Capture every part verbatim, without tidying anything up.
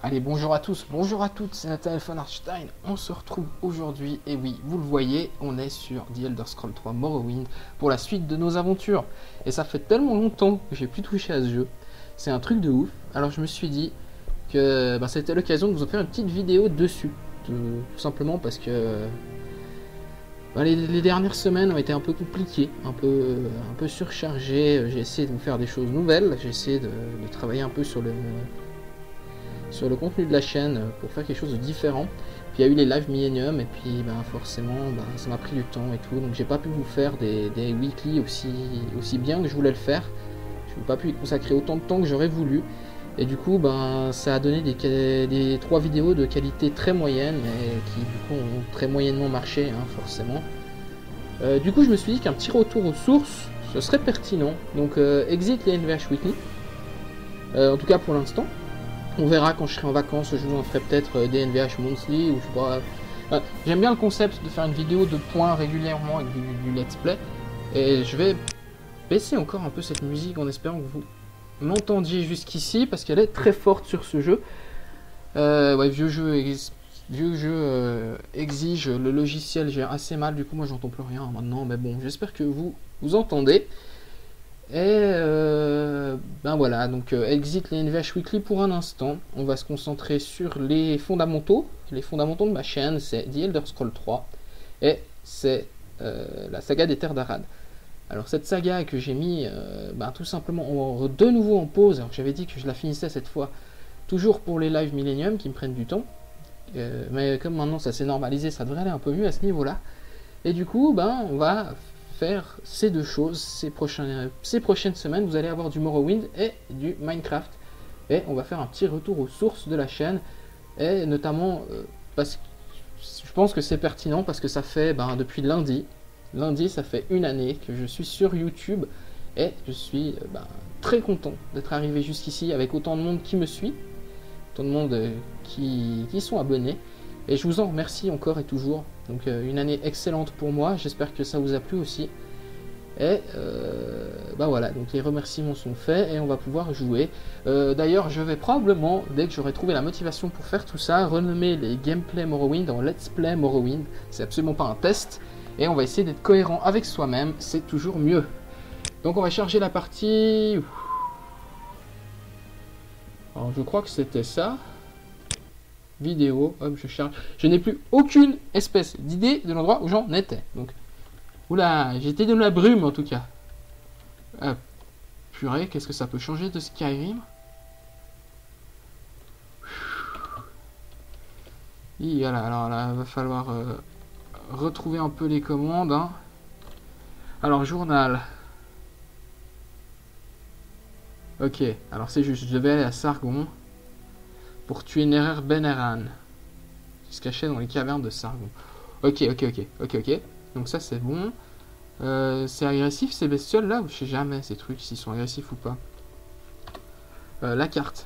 Allez, bonjour à tous, bonjour à toutes, c'est Nathaniel von Arstein. On se retrouve aujourd'hui, et oui, vous le voyez, on est sur The Elder Scrolls trois Morrowind pour la suite de nos aventures. Et ça fait tellement longtemps que j'ai plus touché à ce jeu, c'est un truc de ouf. Alors je me suis dit que bah, c'était l'occasion de vous en faire une petite vidéo dessus, tout, tout simplement parce que bah, les, les dernières semaines ont été un peu compliquées, un peu, un peu surchargées. J'ai essayé de vous faire des choses nouvelles, j'ai essayé de, de travailler un peu sur le... sur le contenu de la chaîne pour faire quelque chose de différent. Puis il y a eu les live Millennium et puis ben, forcément ben, ça m'a pris du temps et tout, donc j'ai pas pu vous faire des, des weekly aussi, aussi bien que je voulais le faire. Je n'ai pas pu y consacrer autant de temps que j'aurais voulu et du coup ben, ça a donné des, des trois vidéos de qualité très moyenne et qui du coup ont très moyennement marché hein, forcément. Euh, du coup je me suis dit qu'un petit retour aux sources ce serait pertinent, donc euh, exit les N V H Weekly, euh, en tout cas pour l'instant. On verra quand je serai en vacances, je vous en ferai peut-être des N V H Monthly ou je sais pas. Enfin, j'aime bien le concept de faire une vidéo de points régulièrement avec du, du let's play. Et je vais baisser encore un peu cette musique en espérant que vous m'entendiez jusqu'ici parce qu'elle est très forte sur ce jeu. Euh, ouais, vieux jeu, ex... vieux jeu euh, exige, le logiciel gère assez mal, du coup moi j'entends plus rien maintenant, mais bon, j'espère que vous vous entendez. Et euh, ben voilà, donc euh, exit les N V H Weekly pour un instant. On va se concentrer sur les fondamentaux. Les fondamentaux de ma chaîne, c'est The Elder Scrolls trois et c'est euh, la saga des Terres d'Arad. Alors cette saga que j'ai mis euh, ben, tout simplement en, de nouveau en pause. Alors j'avais dit que je la finissais cette fois, toujours pour les live Millennium qui me prennent du temps. Euh, mais comme maintenant ça s'est normalisé, ça devrait aller un peu mieux à ce niveau-là. Et du coup, ben on va faire ces deux choses ces prochaines, ces prochaines semaines. Vous allez avoir du Morrowind et du Minecraft et on va faire un petit retour aux sources de la chaîne et notamment euh, parce que je pense que c'est pertinent parce que ça fait ben, depuis lundi lundi ça fait une année que je suis sur YouTube et je suis ben, très content d'être arrivé jusqu'ici avec autant de monde qui me suit, autant de monde euh, qui, qui sont abonnés. Et je vous en remercie encore et toujours. Donc euh, une année excellente pour moi. J'espère que ça vous a plu aussi. Et euh, bah voilà, donc les remerciements sont faits et on va pouvoir jouer. Euh, D'ailleurs, je vais probablement, dès que j'aurai trouvé la motivation pour faire tout ça, renommer les gameplay Morrowind en Let's Play Morrowind. C'est absolument pas un test. Et on va essayer d'être cohérent avec soi-même. C'est toujours mieux. Donc on va charger la partie. Alors je crois que c'était ça. Vidéo, hop, je charge. Je n'ai plus aucune espèce d'idée de l'endroit où j'en étais. Donc, oula, j'étais dans la brume en tout cas. Hop. Purée, qu'est-ce que ça peut changer de Skyrim? Et voilà, alors là, il va falloir euh, retrouver un peu les commandes. Hein. Alors, journal. Ok, alors c'est juste, je devais aller à Sargon. Pour tuer Nerer Beneran, qui se cachait dans les cavernes de Sargon. Ok, ok, ok, ok, ok. Donc ça c'est bon. Euh, c'est agressif ces bestioles là, ou je sais jamais ces trucs s'ils sont agressifs ou pas. Euh, la carte.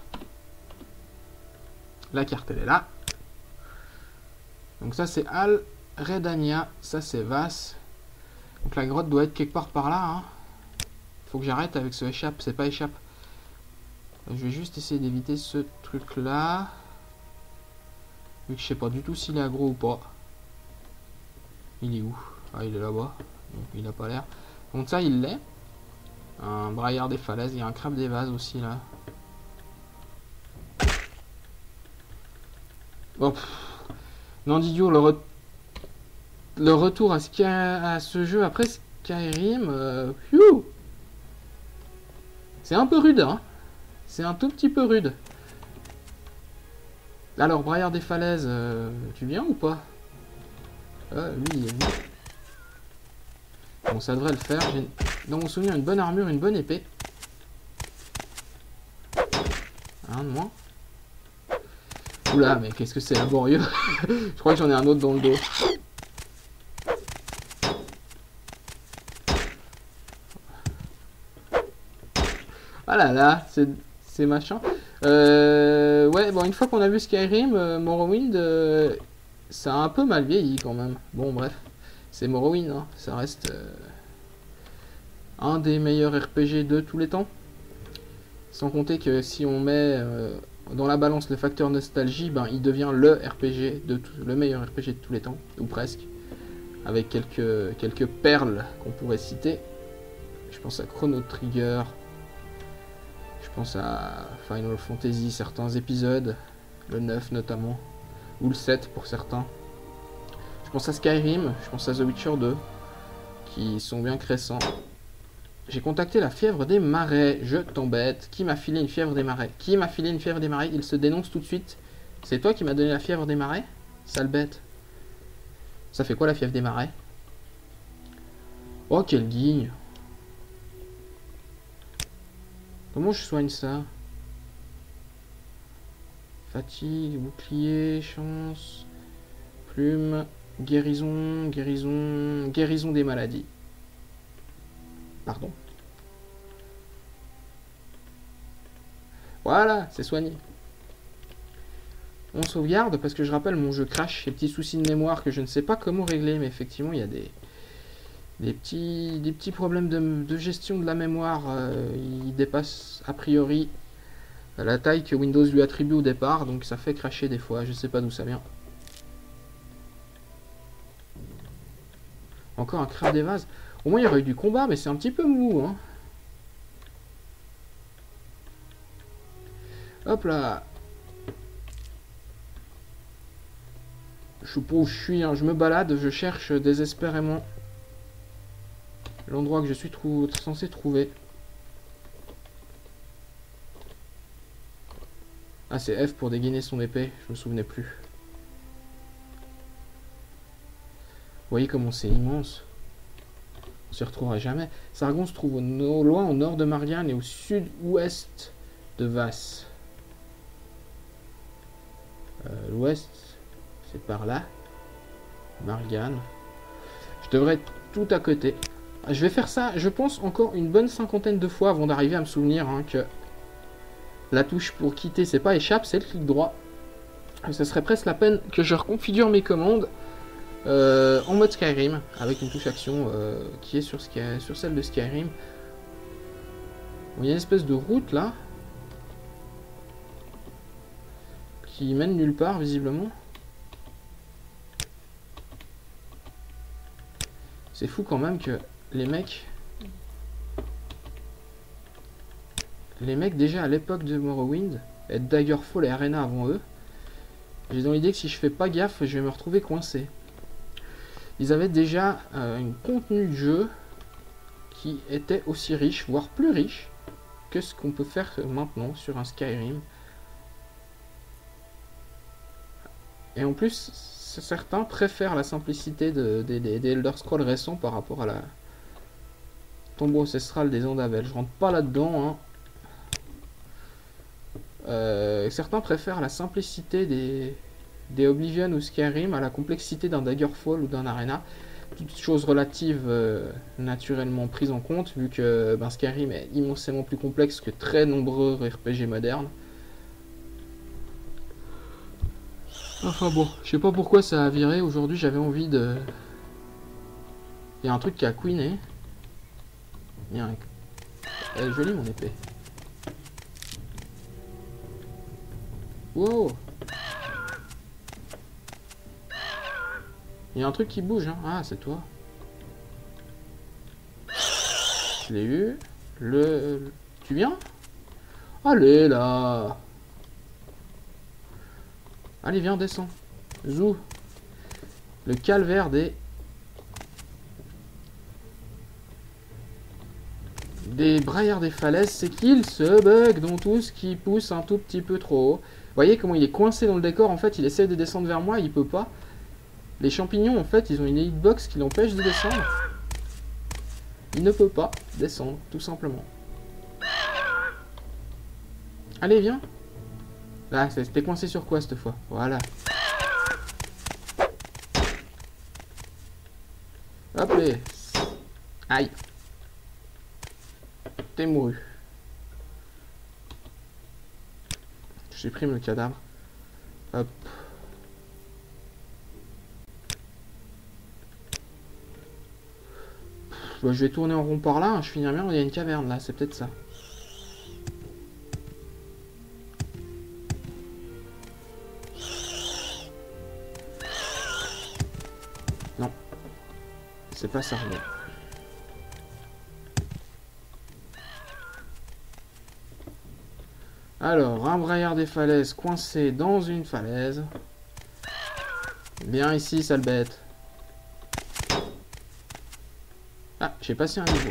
La carte elle est là. Donc ça c'est Al Redania, ça c'est Vas. Donc la grotte doit être quelque part par là. Hein. Faut que j'arrête avec ce échappe, c'est pas échappe. Je vais juste essayer d'éviter ce truc là. Vu que je sais pas du tout s'il est aggro ou pas. Il est où? Ah, il est là-bas. Donc il a pas l'air. Donc ça, il l'est. Un braillard des falaises. Il y a un crabe des vases aussi là. Bon. Pff. Non, d'idiot, le, re... le retour à, Sky... à ce jeu après Skyrim. Euh... C'est un peu rude, hein. C'est un tout petit peu rude. Alors, braillard des falaises, euh, tu viens ou pas? euh, Lui, il est venu. Bon, ça devrait le faire. J'ai dans mon souvenir une bonne armure, une bonne épée. Un de moins. Oula, mais qu'est-ce que c'est laborieux. Je crois que j'en ai un autre dans le dos. Ah là là, c'est... c'est machin. Euh, ouais, bon, une fois qu'on a vu Skyrim, euh, Morrowind, euh, ça a un peu mal vieilli quand même. Bon, bref, c'est Morrowind, hein. Ça reste euh, un des meilleurs R P G de tous les temps. Sans compter que si on met euh, dans la balance le facteur nostalgie, ben, il devient le R P G, de tout, le meilleur R P G de tous les temps, ou presque. Avec quelques, quelques perles qu'on pourrait citer. Je pense à Chrono Trigger. Je pense à Final Fantasy, certains épisodes. Le neuf notamment. Ou le sept pour certains. Je pense à Skyrim. Je pense à The Witcher deux. Qui sont bien cressants. J'ai contacté la fièvre des marais. Je t'embête. Qui m'a filé une fièvre des marais? Qui m'a filé une fièvre des marais? Il se dénonce tout de suite. C'est toi qui m'as donné la fièvre des marais? Sale bête. Ça fait quoi la fièvre des marais? Oh, quel guigne. Comment je soigne ça? Fatigue, bouclier, chance, plume, guérison, guérison, guérison des maladies. Pardon. Voilà, c'est soigné. On sauvegarde parce que je rappelle, mon jeu crash, les petits soucis de mémoire que je ne sais pas comment régler, mais effectivement il y a des, des, petits, des petits problèmes de, de gestion de la mémoire. Euh, il dépasse a priori la taille que Windows lui attribue au départ, donc ça fait crasher des fois, je sais pas d'où ça vient. Encore un crabe des vases. Au moins il y aurait eu du combat, mais c'est un petit peu mou, hein. Hop là. Je sais pas où je suis, hein. Je me balade, je cherche désespérément l'endroit que je suis trou censé trouver. Ah, c'est F pour dégainer son épée, je me souvenais plus. Vous voyez comment c'est immense. On s'y retrouvera jamais. Sargon se trouve au no loin au nord de Marianne et au sud-ouest de Vasse. Euh, L'ouest, c'est par là. Marianne. Je devrais être tout à côté. Je vais faire ça, je pense, encore une bonne cinquantaine de fois avant d'arriver à me souvenir hein, que la touche pour quitter, c'est pas échappe, c'est le clic droit. Ce serait presque la peine que je reconfigure mes commandes euh, en mode Skyrim, avec une touche action euh, qui est sur, Sky, sur celle de Skyrim. Bon, il y a une espèce de route là, qui mène nulle part visiblement. C'est fou quand même que les mecs... Les mecs déjà à l'époque de Morrowind, et Daggerfall et Arena avant eux, j'ai dans l'idée que si je fais pas gaffe, je vais me retrouver coincé. Ils avaient déjà euh, un contenu de jeu qui était aussi riche, voire plus riche, que ce qu'on peut faire maintenant sur un Skyrim. Et en plus, certains préfèrent la simplicité de, de, de, des Elder Scrolls récents par rapport à la tombeau ancestral des Andavels. Je rentre pas là-dedans, hein. Euh, certains préfèrent la simplicité des, des Oblivion ou Skyrim à la complexité d'un Daggerfall ou d'un Arena. Toutes choses relatives euh, naturellement prises en compte, vu que ben, Skyrim est immensément plus complexe que très nombreux R P G modernes. Enfin bon, je sais pas pourquoi ça a viré. Aujourd'hui j'avais envie de... Il y a un truc qui a queené. Il y a un... Elle est jolie mon épée. Wow. Il y a un truc qui bouge, hein. Ah, c'est toi. Je l'ai eu. Le... Tu viens? Allez, là. Allez, viens, descends. Zou. Le calvaire des... Des braillards des falaises, c'est qu'il se bug dans tout ce qui pousse un tout petit peu trop haut. Vous voyez comment il est coincé dans le décor, en fait, il essaie de descendre vers moi, il peut pas. Les champignons, en fait, ils ont une hitbox qui l'empêche de descendre. Il ne peut pas descendre, tout simplement. Allez, viens. Là, c'était coincé sur quoi, cette fois? Voilà. Hop, les. Aïe. T'es mouru. Je supprime le cadavre. Hop. Bah, je vais tourner en rond par là, hein, je finirai bien, il y a une caverne là, c'est peut-être ça. pas Sargon. Alors, un braillard des falaises coincé dans une falaise. Bien ici, sale bête. Ah, j'ai passé un niveau.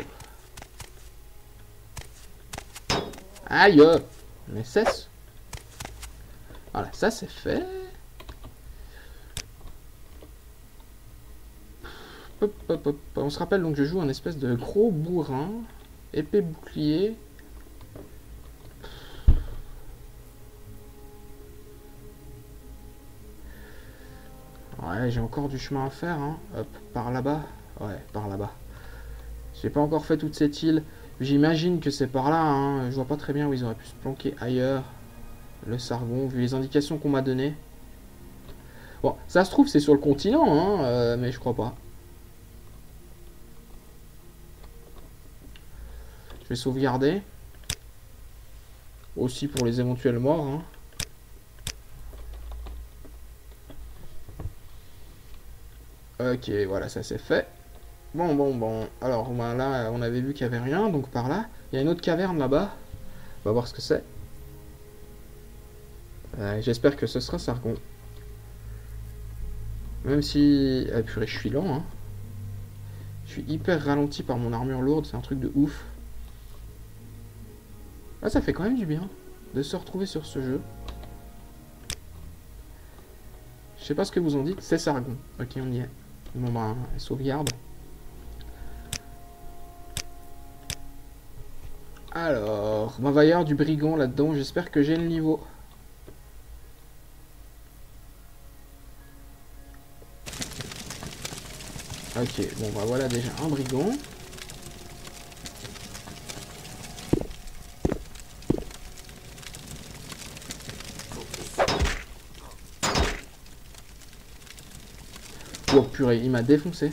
Aïe! Mais cesse. Voilà, ça c'est fait. Hop, hop, hop. On se rappelle donc je joue un espèce de gros bourrin. Épée bouclier. Ouais, j'ai encore du chemin à faire. Hein. Hop, par là-bas. Ouais, par là-bas. J'ai pas encore fait toute cette île. J'imagine que c'est par là. Hein. Je vois pas très bien où ils auraient pu se planquer ailleurs. Le Sargon, vu les indications qu'on m'a données. Bon, ça se trouve, c'est sur le continent, hein, euh, mais je crois pas. Je vais sauvegarder. Aussi pour les éventuels morts. Hein. Ok, voilà, ça c'est fait. Bon, bon, bon. Alors, ben, là, on avait vu qu'il n'y avait rien, donc par là. Il y a une autre caverne là-bas. On va voir ce que c'est. Euh, J'espère que ce sera Sargon. Même si... Ah purée, je suis lent, hein. Je suis hyper ralenti par mon armure lourde, c'est un truc de ouf. Ah, ça fait quand même du bien de se retrouver sur ce jeu. Je sais pas ce que vous en dites, c'est Sargon. Ok, on y est. Bon bah, sauvegarde. Alors, bah, va y avoir du brigand là-dedans, j'espère que j'ai le niveau. Ok, bon bah voilà déjà un brigand. Oh purée, il m'a défoncé.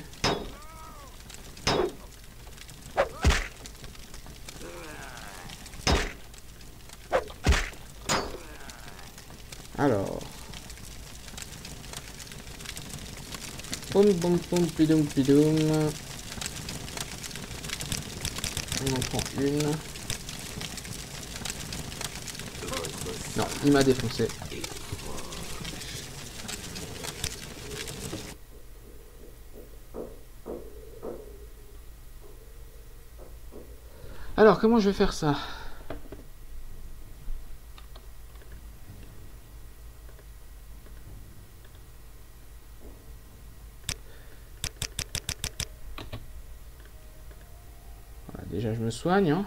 Alors. Poum poum poum pidoum pidoum. On en prend une. Non, il m'a défoncé. Alors, comment je vais faire ça? Voilà, déjà, je me soigne. Hein.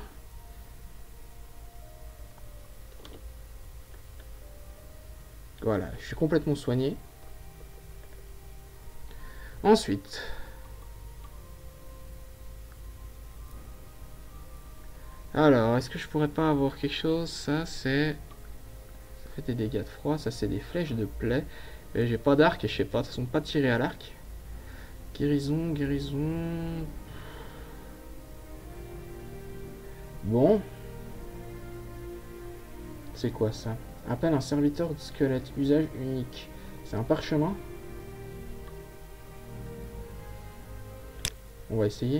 Voilà, je suis complètement soigné. Ensuite... Alors, est-ce que je pourrais pas avoir quelque chose? Ça, c'est... Ça fait des dégâts de froid. Ça, c'est des flèches de plaie. Et j'ai pas d'arc et je sais pas. De toute façon, pas tiré à l'arc. Guérison, guérison... Bon. C'est quoi ça? Appelle un serviteur de squelette. Usage unique. C'est un parchemin. On va essayer.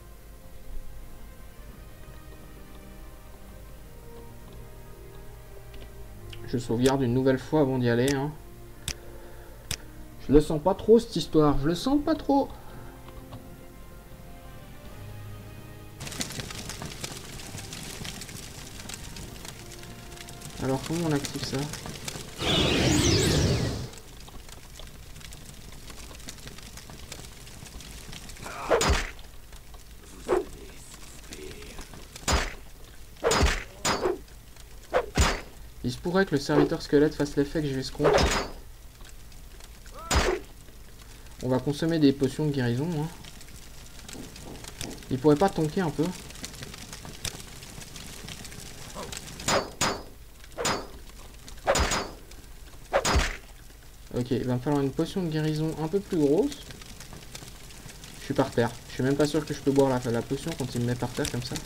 Je sauvegarde une nouvelle fois avant d'y aller. Hein. Je le sens pas trop cette histoire. Je le sens pas trop. Alors comment on active ça? Il se pourrait que le serviteur squelette fasse l'effet que je escompte. On va consommer des potions de guérison. Hein. Il pourrait pas tanker un peu? Ok, il va me falloir une potion de guérison un peu plus grosse. Je suis par terre. Je suis même pas sûr que je peux boire la, la potion quand il me met par terre comme ça.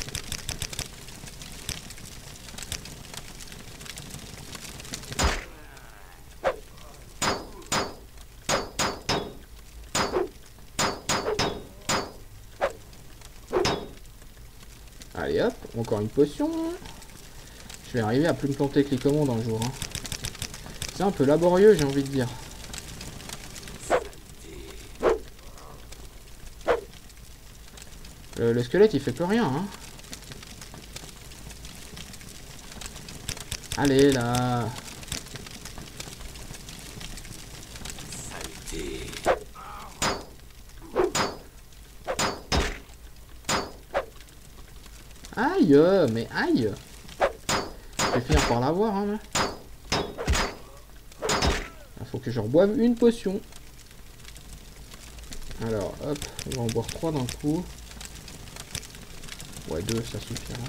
Allez hop, encore une potion. Je vais arriver à plus me planter avec les commandes un jour. Hein. C'est un peu laborieux, j'ai envie de dire. Le, le squelette, il fait plus rien. Hein. Allez, là. Aïe, mais aïe. Je vais finir par l'avoir, hein. Il faut que je reboive une potion. Alors, hop, on va en boire trois d'un coup. Ouais, deux, ça suffira.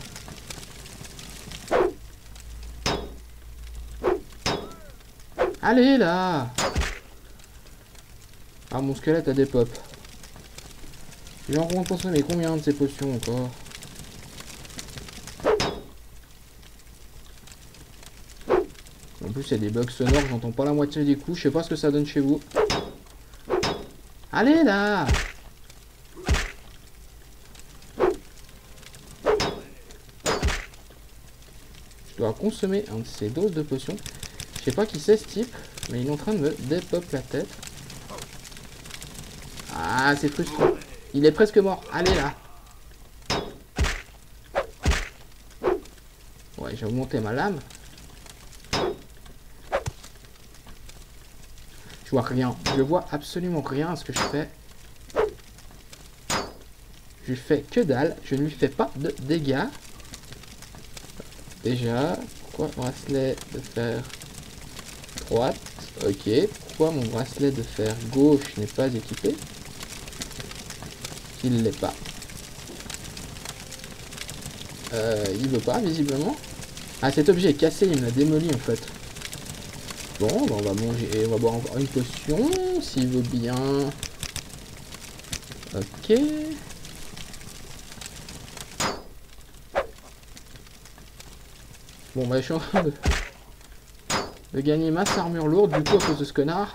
Allez, là. Ah, mon squelette a des pop. J'ai en consommer combien de ces potions encore? En plus, il y a des bugs sonores, j'entends pas la moitié des coups. Je sais pas ce que ça donne chez vous. Allez, là. Je dois consommer un de ces doses de potions. Je sais pas qui c'est ce type, mais il est en train de me dépop la tête. Ah, c'est frustrant. Il est presque mort. Allez, là. Ouais, j'ai augmenté ma lame. Je vois rien. Je vois absolument rien à ce que je fais. Je lui fais que dalle. Je ne lui fais pas de dégâts. Déjà, pourquoi bracelet de fer droite? Ok. Pourquoi mon bracelet de fer gauche n'est pas équipé? Il ne l'est pas. Euh, il veut pas, visiblement. Ah, cet objet est cassé, il me l'a démoli en fait. Bon, ben on va manger et on va boire encore une potion, s'il veut bien. Ok. Bon, bah je suis en train de, de gagner masse armure lourde, du coup, à cause de ce connard.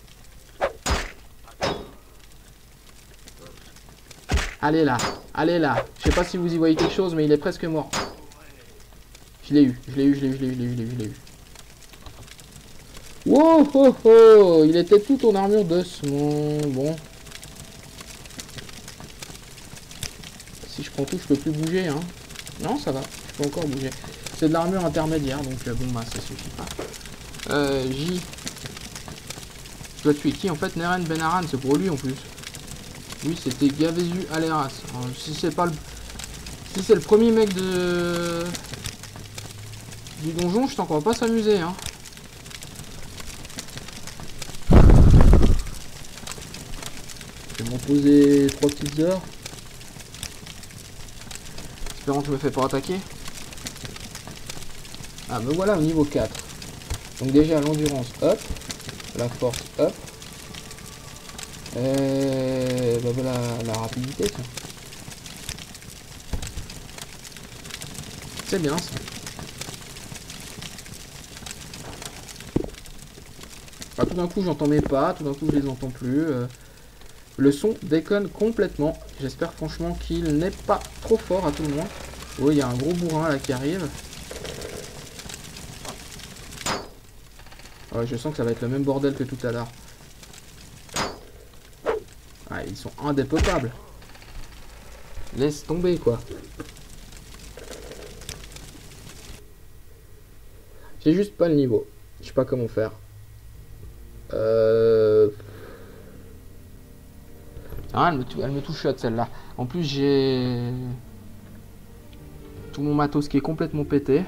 Allez là, allez là. Je sais pas si vous y voyez quelque chose, mais il est presque mort. Je l'ai eu, je l'ai eu, je l'ai eu, je l'ai eu, je l'ai eu, je l'ai eu, je l'ai eu. Wow, oh, oh, il était tout en armure d'ossements. Bon. Si je prends tout, je peux plus bouger, hein. Non, ça va, je peux encore bouger. C'est de l'armure intermédiaire, donc euh, bon, bah ça suffit pas. Euh, J. Je dois tuer qui en fait? Neren Benaran, c'est pour lui en plus. Oui, c'était Gavezu Aleras. Alors, si c'est pas le... Si c'est le premier mec de... du donjon, je sens qu'on va pas s'amuser, hein. Je vais m'en poser trois petites heures. Espérons que je me fais pas attaquer. Ah, me voilà au niveau quatre. Donc déjà l'endurance, hop. La force, hop. Et bah voilà la rapidité, ça. C'est bien ça. Ah, tout d'un coup j'entends mes pas, tout d'un coup je les entends plus. Euh, le son déconne complètement. J'espère franchement qu'il n'est pas trop fort à tout le monde. Oui, il y a un gros bourrin là qui arrive. Ouais, je sens que ça va être le même bordel que tout à l'heure. Ah, ils sont indépotables. Laisse tomber quoi. J'ai juste pas le niveau. Je sais pas comment faire. Euh... Ah, elle me, elle me touche celle-là. En plus j'ai tout mon matos qui est complètement pété.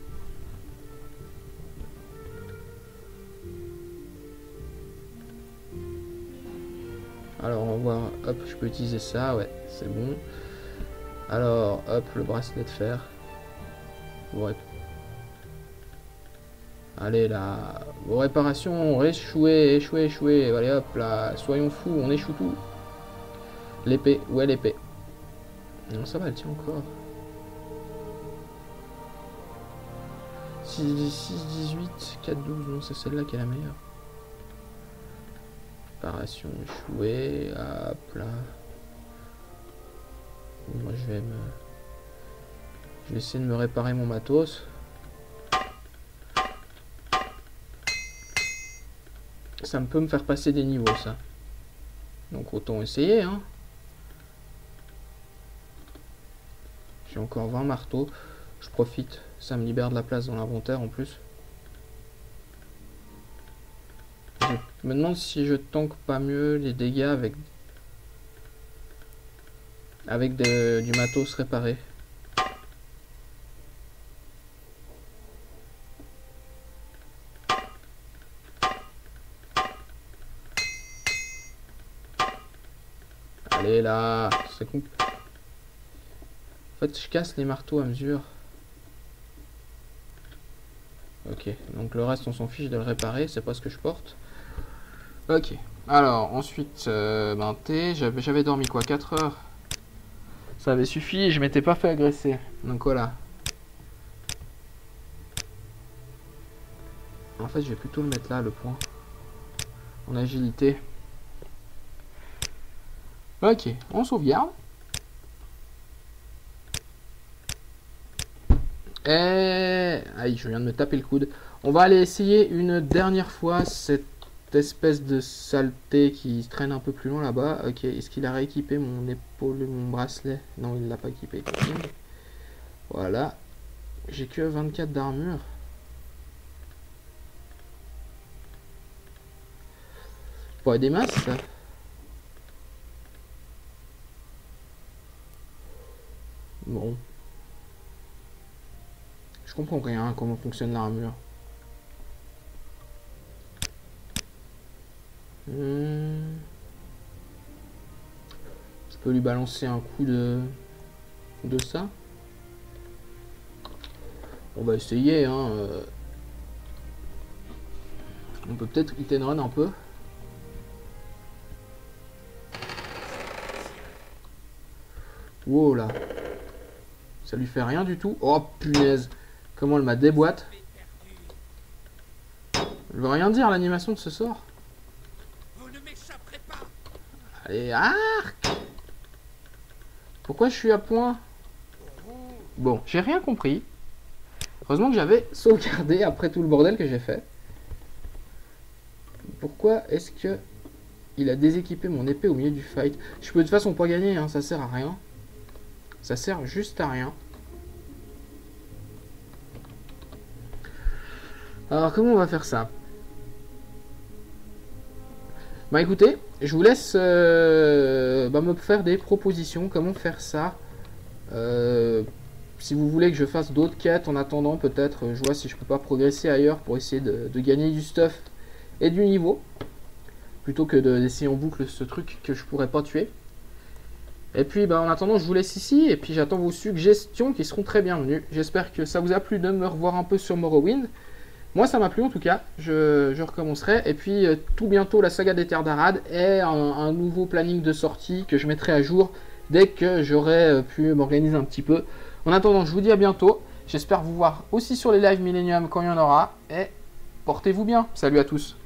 Alors on va voir, hop, je peux utiliser ça, ouais, c'est bon. Alors, hop, le bracelet de fer. Ouais. Allez là, vos réparations, échoué, échoué, échoué. Allez hop là, soyons fous, on échoue tout. L'épée, où est l'épée? Non, ça va, elle tient encore. six dix-huit, quatre douze, non, c'est celle-là qui est la meilleure. Réparation échouée, hop là. Moi je vais me... Je vais essayer de me réparer mon matos. Ça me peut me faire passer des niveaux, ça. Donc autant essayer, hein. J'ai encore vingt marteaux. Je profite. Ça me libère de la place dans l'inventaire en plus. Je me demande si je tank pas mieux les dégâts avec, avec de, du matos réparé. Allez là, c'est con. En fait, je casse les marteaux à mesure. Ok, donc le reste on s'en fiche de le réparer, c'est pas ce que je porte. Ok, alors ensuite, euh, ben thé, j'avais dormi quoi, quatre heures. Ça avait suffi, je m'étais pas fait agresser. Donc voilà. En fait, je vais plutôt le mettre là, le point. En agilité. Ok, on sauvegarde. Et... Aïe, je viens de me taper le coude. On va aller essayer une dernière fois cette espèce de saleté qui se traîne un peu plus loin là-bas. Ok, est-ce qu'il a rééquipé mon épaule et mon bracelet? Non, il ne l'a pas équipé. Voilà. J'ai que vingt-quatre d'armure. Pas des masses, ça. Bon. Je comprends rien comment fonctionne l'armure. Hmm. Je peux lui balancer un coup de de ça. On va essayer, hein. Euh... On peut peut-être hit and run un peu. Wow là. Ça lui fait rien du tout. Oh punaise. Comment elle m'a déboîte. Je veux rien dire l'animation de ce sort. Allez, arc. Pourquoi je suis à point? Bon, j'ai rien compris. Heureusement que j'avais sauvegardé après tout le bordel que j'ai fait. Pourquoi est-ce que il a déséquipé mon épée au milieu du fight? Je peux de toute façon pas gagner, hein, ça sert à rien. Ça sert juste à rien. Alors comment on va faire ça? Bah écoutez, je vous laisse euh, bah, me faire des propositions. Comment faire ça? euh, Si vous voulez que je fasse d'autres quêtes en attendant, peut-être je vois si je peux pas progresser ailleurs pour essayer de, de gagner du stuff et du niveau. Plutôt que d'essayer en boucle ce truc que je pourrais pas tuer. Et puis bah, en attendant je vous laisse ici et puis j'attends vos suggestions qui seront très bienvenues. J'espère que ça vous a plu de me revoir un peu sur Morrowind. Moi ça m'a plu en tout cas, je, je recommencerai. Et puis euh, tout bientôt la saga des Terres d'Arad et un, un nouveau planning de sortie que je mettrai à jour dès que j'aurai euh, pu m'organiser un petit peu. En attendant je vous dis à bientôt, j'espère vous voir aussi sur les lives Millennium quand il y en aura. Et portez-vous bien, salut à tous.